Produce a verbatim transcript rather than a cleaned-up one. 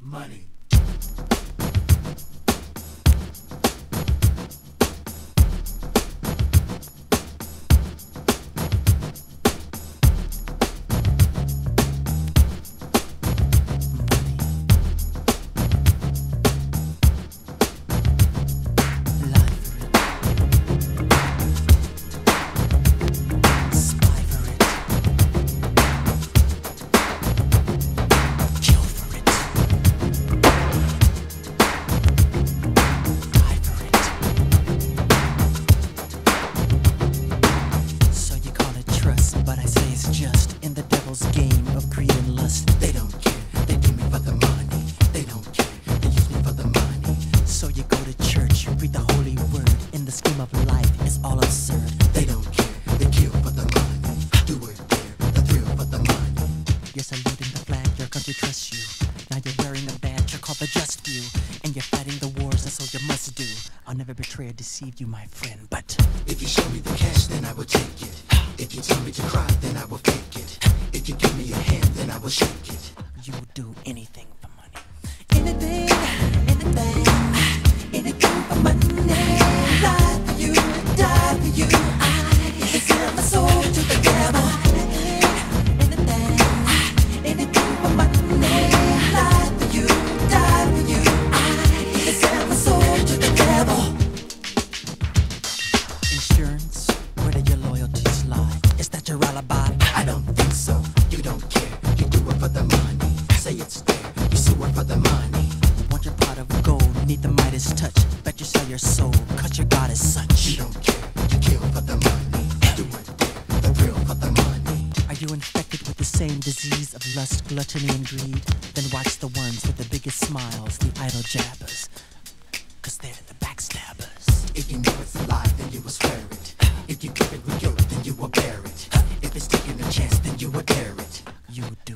money. Game of greed and lust. They don't care, they do me for the money. They don't care, they use me for the money. So you go to church, you read the holy word. In the scheme of life, it's all absurd. They don't care, they kill for the money. Do it there, the thrill for the money. You're saluting the flag, your country trusts you. Now you're wearing a badge, you're called the just few. And you're fighting the wars, that's all you must do. I'll never betray or deceive you, my friend, but if you show me the cash, then I will take it. If you tell me to cry, then I will fake it. If you give me a hand, then I will shake it. You will do anything for money. Anything, anything, anything for money. Lie for you, die for you. I sell my soul to the devil. Anything, anything for money. Lie for you, die for you. I sell my soul to the devil. Insurance, where do your loyalties lie? Is that your alibi? I don't think so. You don't care. You do it for the money. Say it's there. You sue it for the money. Want your pot of gold, need the Midas touch. Bet you sell your soul, cause your God is such. You don't care. You kill for the money. Do it there. The thrill for the money. Are you infected with the same disease of lust, gluttony, and greed? Then watch the ones with the biggest smiles, the idle jabbers. Cause they're the backstabbers. If you know it's a lie, then you will swear it. If you give it with guilt, then you will bear it. If it's taking a chance, then you will dare it. You do